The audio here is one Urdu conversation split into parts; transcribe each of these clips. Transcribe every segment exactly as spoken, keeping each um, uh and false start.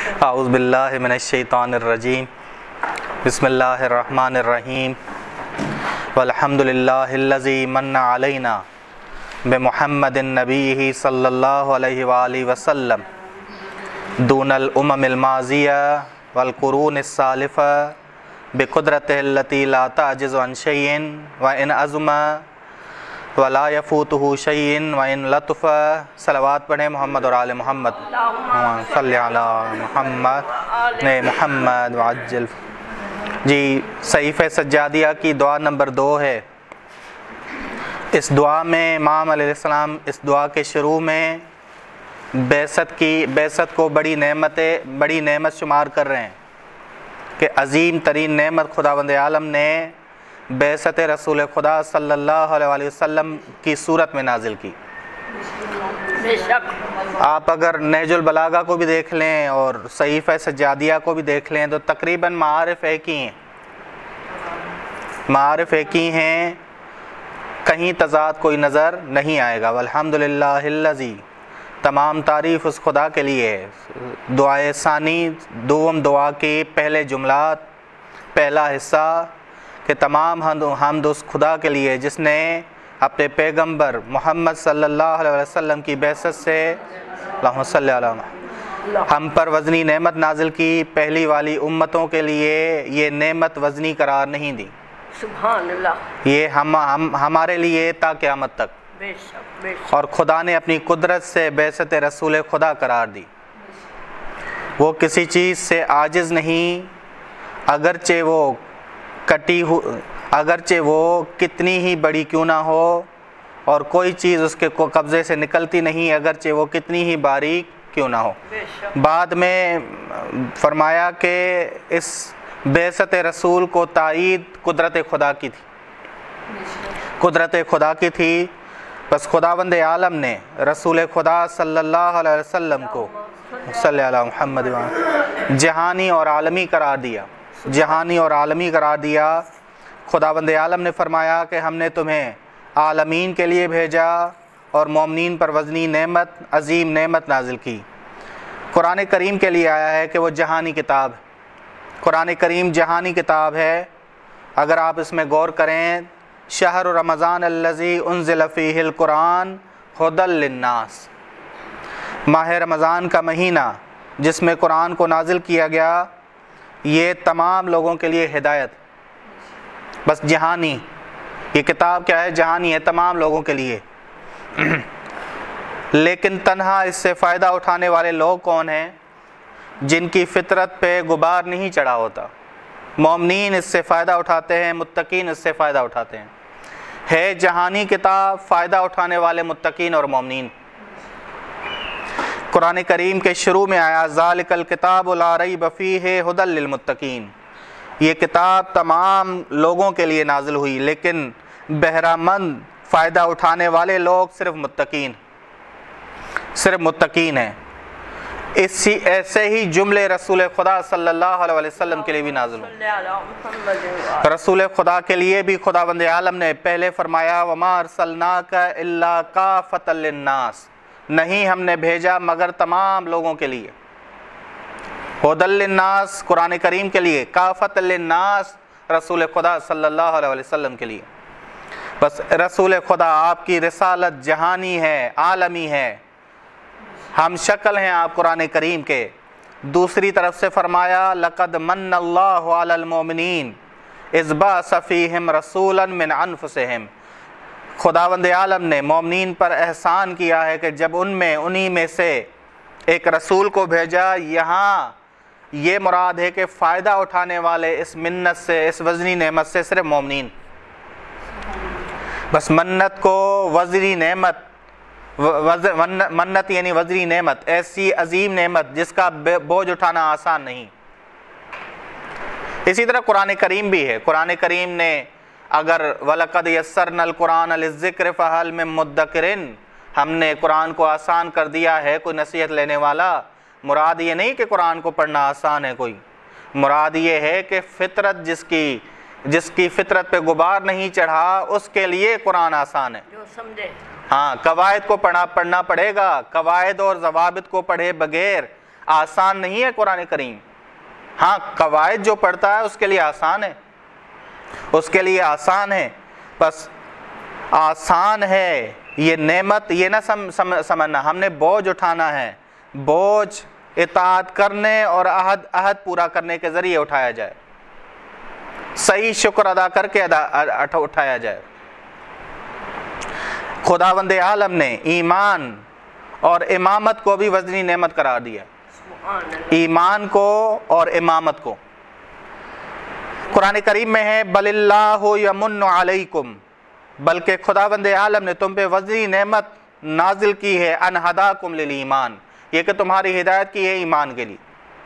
اعوذ باللہ من الشیطان الرجیم بسم اللہ الرحمن الرحیم والحمد للہ الذی من علینا بمحمد نبیہ صلی اللہ علیہ وآلہ وسلم دون الامم الماضیہ والقرون السالفہ بقدرتہ التی لا تعجز عن شیء وان عظم ولا یفوتہ شیء وان لطف۔ صلوات پڑھیں محمد اور آل محمد، صلی علی محمد نے محمد وعجل۔ جی صحیفہ سجادیہ کی دعا نمبر دو ہے۔ اس دعا میں امام علیہ السلام اس دعا کے شروع میں بعثت کی بعثت کو بڑی نعمت بڑی نعمت شمار کر رہے ہیں کہ عظیم ترین نعمت خداوند عالم نے بعثت رسول خدا صلی اللہ علیہ وسلم کی صورت میں نازل کی۔ بے شک آپ اگر نہج البلاغہ کو بھی دیکھ لیں اور صحیفہ سجادیہ کو بھی دیکھ لیں تو تقریباً معارف ایک ہی ہیں معارف ایک ہی ہیں کہیں تضاد کوئی نظر نہیں آئے گا۔ والحمدللہ الذی، تمام تعریف اس خدا کے لیے ہے۔ دعائے ثانی دوم دعا کی پہلے جملات پہلا حصہ کہ تمام حمد اس خدا کے لیے جس نے اپنے پیغمبر محمد صلی اللہ علیہ وسلم کی بعثت سے اللہم صلی علی محمد ہم پر وزنی نعمت نازل کی۔ پہلی والی امتوں کے لیے یہ نعمت وزنی قرار نہیں دی، سبحان اللہ، یہ ہم, ہم ہمارے لیے تا قیامت تک، بے شک بے شک اور خدا نے اپنی قدرت سے بعثت رسول خدا قرار دی۔ وہ کسی چیز سے عاجز نہیں، اگرچہ وہ کٹی ہو اگرچہ وہ کتنی ہی بڑی کیوں نہ ہو، اور کوئی چیز اس کے قبضے سے نکلتی نہیں اگرچہ وہ کتنی ہی باریک کیوں نہ ہو۔ بے شک بعد میں فرمایا کہ اس بعثت رسول کو تائید قدرت خدا کی تھی قدرت خدا کی تھی بس خداوند عالم نے رسول خدا صلی اللہ علیہ وسلم کو صلی اللہ علیہ محمد جہانی اور عالمی قرار دیا جہانی اور عالمی قرار دیا۔ خداوند عالم نے فرمایا کہ ہم نے تمہیں عالمین کے لیے بھیجا اور مومنین پر وزنی نعمت عظیم نعمت نازل کی۔ قرآن کریم کے لیے آیا ہے کہ وہ جہانی کتاب ہے۔ قرآن کریم جہانی کتاب ہے۔ اگر آپ اس میں غور کریں، شہر رمضان الذی انزل فیہ القرآن ھدی للناس، ماہ رمضان کا مہینہ جس میں قرآن کو نازل کیا گیا، یہ تمام لوگوں کے لیے ہدایت، بس جہانی، یہ کتاب کیا ہے؟ جہانی ہے، تمام لوگوں کے لیے۔ لیکن تنہا اس سے فائدہ اٹھانے والے لوگ کون ہیں؟ جن کی فطرت پہ غبار نہیں چڑھا ہوتا۔ مومنین اس سے فائدہ اٹھاتے ہیں، متقین اس سے فائدہ اٹھاتے ہیں۔ ہے جہانی کتاب، فائدہ اٹھانے والے متقین اور مومنین۔ قرآن کریم کے شروع میں آیا ذالک الکتاب لا ریب فیہ ھدی للمتقین، یہ کتاب تمام لوگوں کے لیے نازل ہوئی لیکن بہرہ مند فائدہ اٹھانے والے لوگ صرف متقین صرف متقین ہیں۔ اسی ایسے ہی جملے رسول خدا صلی اللہ علیہ وسلم کے لیے بھی نازل ہوئے۔ صلی علی محمد۔ رسول خدا کے لیے بھی خداوند عالم نے پہلے فرمایا وما ارسلناک الا کافۃ للناس، نہیں ہم نے بھیجا مگر تمام لوگوں کے لیے۔ ھدی للناس قرآن کریم کے لیے، کافۃ للناس رسول خدا صلی اللہ علیہ وسلم کے لیے۔ بس رسول خدا آپ کی رسالت جہانی ہے، عالمی ہے، ہم شکل ہیں آپ قرآن کریم کے۔ دوسری طرف سے فرمایا لقد من اللہ علی المؤمنین اذ بعث فیہم رسولا من انفسہم، خداوند عالم نے مومنین پر احسان کیا ہے کہ جب ان میں انہی میں سے ایک رسول کو بھیجا۔ یہاں یہ مراد ہے کہ فائدہ اٹھانے والے اس منت سے، اس وزنی نعمت سے صرف مومنین۔ بس منت کو وزنی نعمت، منت یعنی وزنی نعمت، ایسی عظیم نعمت جس کا بوجھ اٹھانا آسان نہیں۔ اسی طرح قرآن کریم بھی ہے۔ قرآن کریم نے اگر وَلَقَدْ يَسَّرْنَا الْقُرْآنَ لِلذِّكْرِ فَهَلْ مِن مُدَّكِرٍ، ہم نے قرآن کو آسان کر دیا ہے، کوئی نصیحت لینے والا؟ مراد یہ نہیں کہ قرآن کو پڑھنا آسان ہے، کوئی مراد یہ ہے کہ فطرت جس کی جس کی فطرت پہ غبار نہیں چڑھا اس کے لیے قرآن آسان ہے۔ جو سمجھے ہاں، قواعد کو پڑھنا پڑھنا پڑے گا، قواعد اور ضوابط کو پڑھے بغیر آسان نہیں ہے قرآن کریم. ہاں قواعد جو پڑھتا ہے اس کے لیے آسان ہے, اس کے لیے آسان ہے. بس آسان ہے یہ نعمت, یہ نہ سمجھنا ہم نے بوجھ اٹھانا ہے. بوجھ اطاعت کرنے اور عہد عہد پورا کرنے کے ذریعے اٹھایا جائے, صحیح شکر ادا کر کے ادا اٹھایا جائے. خداوند عالم نے ایمان اور امامت کو بھی وزنی نعمت قرار دیا, ایمان کو اور امامت کو. قرآن کریم میں ہے بل اللہ یمن علیکم, بلکہ خداوند عالم نے تم پہ وزنی نعمت نازل کی ہے, ان ہداکم للایمان, یہ کہ تمہاری ہدایت کی ہے ایمان کے لیے.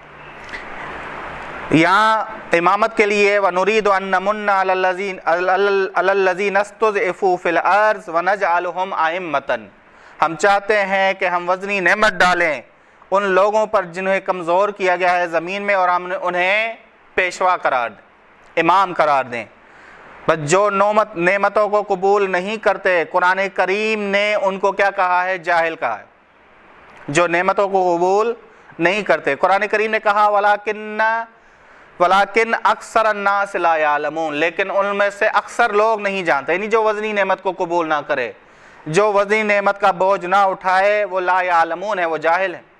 یہاں امامت کے لیے وَنُرِيدُ أَن نَّمُنَّ عَلَى الَّذِينَ اسْتُضْعِفُوا فِي الْأَرْضِ وَنَجْعَلُهُمْ أَئِمَّةً, ہم چاہتے ہیں کہ ہم وزنی نعمت ڈالیں ان لوگوں پر جنہیں کمزور کیا گیا ہے زمین میں, اور ہم انہیں پیشوا قرار دیں, امام قرار دیں. بس جو نعمتوں کو قبول نہیں کرتے, قرآن کریم نے ان کو کیا کہا ہے؟ جاہل کہا ہے. جو نعمتوں کو قبول نہیں کرتے, قرآن کریم نے کہا وَلَكِنَّ وَلَكِنْ أَكْثَرَ النَّاسِ لَا يَعْلَمُونَ, لیکن ان میں سے اکثر لوگ نہیں جانتے. یعنی جو وزنی نعمت کو قبول نہ کرے, جو وزنی نعمت کا بوجھ نہ اٹھائے, وہ لا یعلمون ہے, وہ جاہل ہے.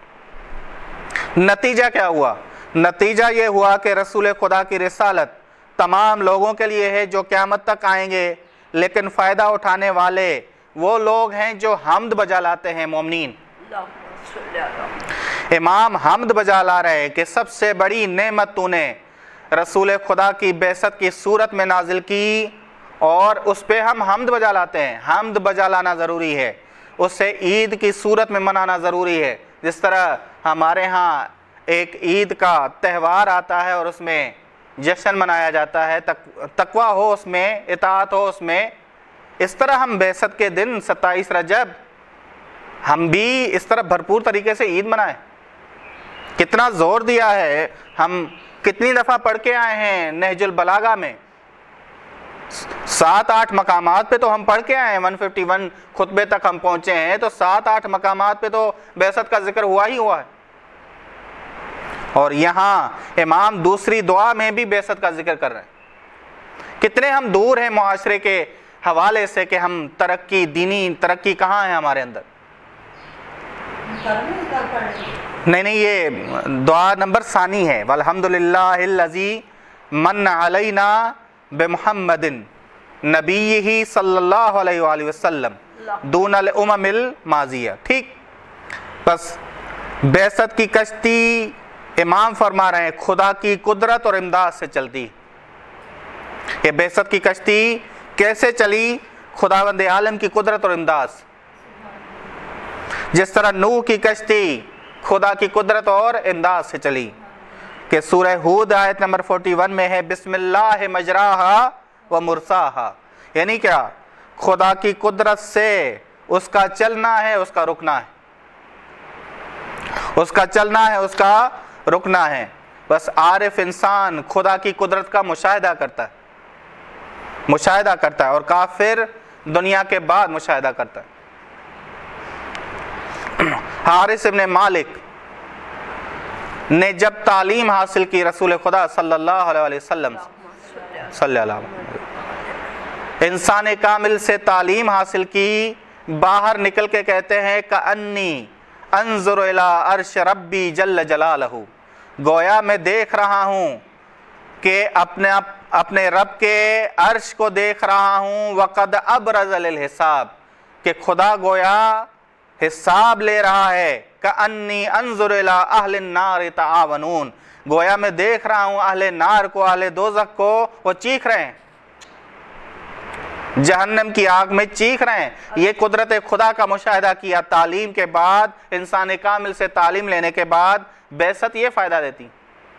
نتیجہ کیا ہوا؟ نتیجہ یہ ہوا کہ رسول خدا کی رسالت تمام لوگوں کے لیے ہے جو قیامت تک آئیں گے, لیکن فائدہ اٹھانے والے وہ لوگ ہیں جو حمد بجا لاتے ہیں, مومنین. امام حمد بجا لا رہے ہیں کہ سب سے بڑی نعمت تو نے رسول خدا کی بعثت کی صورت میں نازل کی, اور اس پہ ہم حمد بجا لاتے ہیں. حمد بجا لانا ضروری ہے, اسے عید کی صورت میں منانا ضروری ہے. جس طرح ہمارے ہاں ایک عید کا تہوار آتا ہے اور اس میں جشن منایا جاتا ہے, تقوی ہو اس میں, اطاعت ہو اس میں, اس طرح ہم بعثت کے دن ستائیس رجب ہم بھی اس طرح بھرپور طریقے سے عید منائیں. کتنا زور دیا ہے, ہم کتنی دفعہ پڑھ کے آئے ہیں نہج البلاغہ میں, سات آٹھ مقامات پہ تو ہم پڑھ کے آئے ہیں, ایک سو اکیاون خطبے تک ہم پہنچے ہیں, تو سات آٹھ مقامات پہ تو بعثت کا ذکر ہوا ہی ہوا ہے. اور یہاں امام دوسری دعا میں بھی بعثت کا ذکر کر رہے ہیں. کتنے ہم دور ہیں معاشرے کے حوالے سے کہ ہم ترقی, دینی ترقی کہاں ہے ہمارے اندر. نہیں نہیں یہ دعا نمبر ثانی ہے, والحمدللہ الذی من علینا بمحمد نبیہ صلی اللہ علیہ وآلہ وسلم دون الامم الماضیہ. ٹھیک, بس بعثت کی کشتی امام فرما رہے ہیں خدا کی قدرت اور امداد سے چلتی. یہ بعثت کی کشتی کیسے چلی؟ خداوند عالم کی قدرت اور امداد سے. جس طرح نوح کی کشتی خدا کی قدرت اور امداد سے چلی, کہ سورہ ہود آیت نمبر اکیالیس میں ہے بسم اللہ مجراہا و مرساہا, یعنی کیا؟ خدا کی قدرت سے اس کا چلنا ہے, اس کا رکنا ہے, اس کا چلنا ہے, اس کا رکنا ہے. بس عارف انسان خدا کی قدرت کا مشاہدہ کرتا ہے, مشاہدہ کرتا ہے, اور کافر دنیا کے بعد مشاہدہ کرتا ہے. حارث ابن مالک نے جب تعلیم حاصل کی رسول خدا صلی اللہ علیہ وسلم صلی اللہ علیہ وسلم, انسان کامل سے تعلیم حاصل کی, باہر نکل کے کہتے ہیں کأنی انظر الی عرش ربی جل جلالہ, گویا میں دیکھ رہا ہوں کہ اپنے اپنے رب کے عرش کو دیکھ رہا ہوں, وقد ابرز للحساب, کہ خدا گویا حساب لے رہا ہے. کأنی انظر الی اہل النار تعاونون, گویا میں دیکھ رہا ہوں اہل نار کو, اہل دوزخ کو, وہ چیخ رہے ہیں, جہنم کی آگ میں چیخ رہے ہیں. یہ قدرت خدا کا مشاہدہ کیا تعلیم کے بعد, انسان کامل سے تعلیم لینے کے بعد بعثت یہ فائدہ دیتی.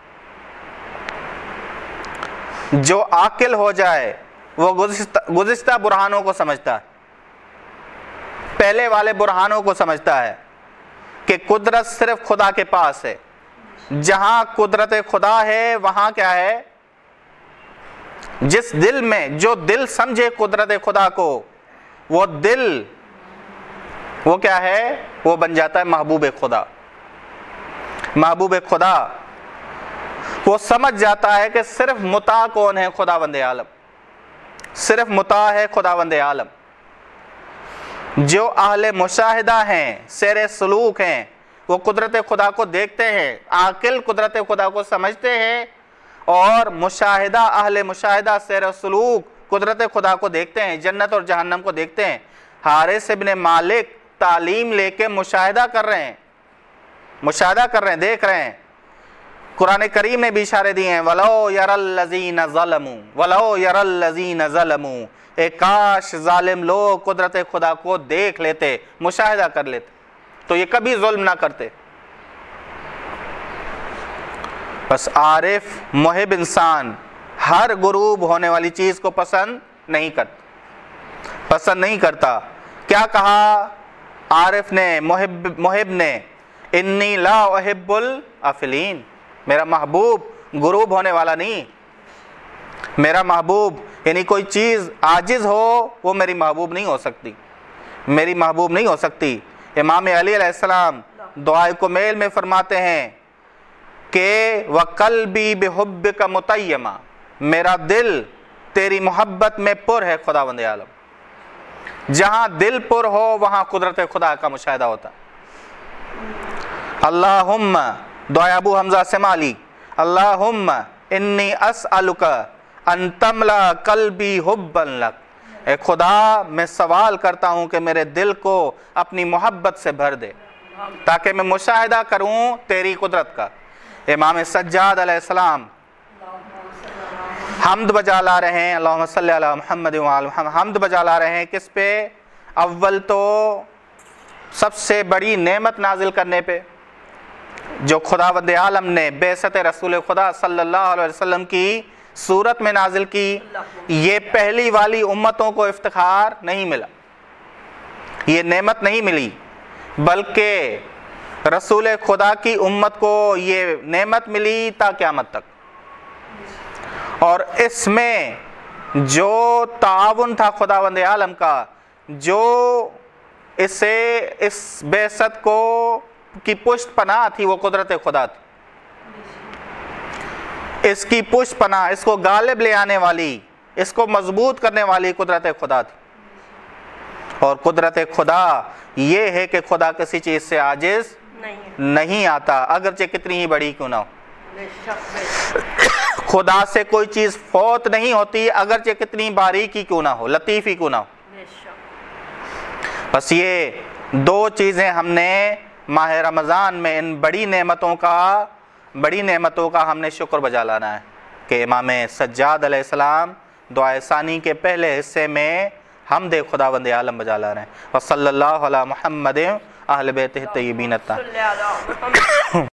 جو عاقل ہو جائے وہ گزشتہ, گزشتہ برہانوں کو سمجھتا ہے, پہلے والے برہانوں کو سمجھتا ہے کہ قدرت صرف خدا کے پاس ہے. جہاں قدرت خدا ہے وہاں کیا ہے؟ جس دل میں, جو دل سمجھے قدرت خدا کو, وہ دل وہ کیا ہے؟ وہ بن جاتا ہے محبوب خدا. محبوب خدا وہ سمجھ جاتا ہے کہ صرف مطاع کون ہے؟ خداوند عالم، صرف مطاع ہے خداوند عالم۔ جو اہل مشاہدہ ہیں، سیر سلوک ہیں، وہ قدرت خدا کو دیکھتے ہیں، عاقل قدرت خدا کو سمجھتے ہیں، اور مشاہدہ اہل مشاہدہ سیر و سلوک قدرت خدا کو دیکھتے ہیں، جنت اور جہنم کو دیکھتے ہیں۔ حارث ابن مالک تعلیم لے کے مشاہدہ کر رہے ہیں، مشاہدہ کر رہے ہیں، دیکھ رہے ہیں۔ قرآن کریم نے بھی اشارے دیے ہیں، وَلَوْ يَرَى الَّذِينَ ظَلَمُوا وَلَوْ يَرَى الَّذِينَ ظَلَمُوا، اے کاش ظالم لوگ قدرت خدا کو دیکھ لیتے، مشاہدہ کر لیتے تو یہ کبھی ظلم نہ کرتے۔ بس عارف محب انسان ہر غروب ہونے والی چیز کو پسند نہیں کرتا، پسند نہیں کرتا۔ کیا کہا عارف نے، محب محب نے، انی لا احب الافلین، میرا محبوب غروب ہونے والا نہیں، میرا محبوب یعنی کوئی چیز عاجز ہو وہ میری محبوب نہیں ہو سکتی، میری محبوب نہیں ہو سکتی۔ امام علی علیہ السلام دعائے کمیل میں فرماتے ہیں کہ وَقَلْبِي بِحُبِّكَ مُتَيَّمًا، میرا دل تیری محبت میں پر ہے خداوند عالم۔ جہاں دل پر ہو وہاں قدرت خدا کا مشاہدہ ہوتا۔ اللہم، دعائے ابو حمزہ سمالی، اللہم انی اسألک ان تملا قلبی حبا لک، اے خدا میں سوال کرتا ہوں کہ میرے دل کو اپنی محبت سے بھر دے تاکہ میں مشاہدہ کروں تیری قدرت کا۔ امام سجاد علیہ السلام حمد بجا لا رہے ہیں، اللہم صلی علی محمد وعلی محمد، حمد بجا لا رہے ہیں کس پہ؟ اول تو سب سے بڑی نعمت نازل کرنے پہ جو خداوند عالم نے بعثت رسول خدا صلی اللہ علیہ وسلم کی صورت میں نازل کی۔ یہ پہلی والی امتوں کو افتخار نہیں ملا، یہ نعمت نہیں ملی، بلکہ رسول خدا کی امت کو یہ نعمت ملی تا قیامت تک۔ اور اس میں جو تعاون تھا خداوند عالم کا، جو اسے اس بعثت کو کی پشت پناہ تھی، وہ قدرت خدا تھی۔ اس کی پشت پناہ، اس کو غالب لے آنے والی، اس کو مضبوط کرنے والی قدرت خدا تھی۔ اور قدرت خدا یہ ہے کہ خدا کسی چیز سے عاجز نہیں آتا، اگرچہ کتنی ہی بڑی کیوں نہ ہو۔ خدا سے کوئی چیز فوت نہیں ہوتی، اگرچہ کتنی باریکی کیوں نہ ہو، لطیف ہی کیوں نہ ہو۔ بس یہ دو چیزیں ہم نے ماہ رمضان میں ان بڑی نعمتوں کا بڑی نعمتوں کا ہم نے شکر بجا لانا ہے کہ امام سجاد علیہ السلام دعائے ثانی کے پہلے حصے میں حمد خداوند عالم بجا لا رہے ہیں۔ وصلی اللہ علی محمد اہل بیتہ الطیبین الطاہرین۔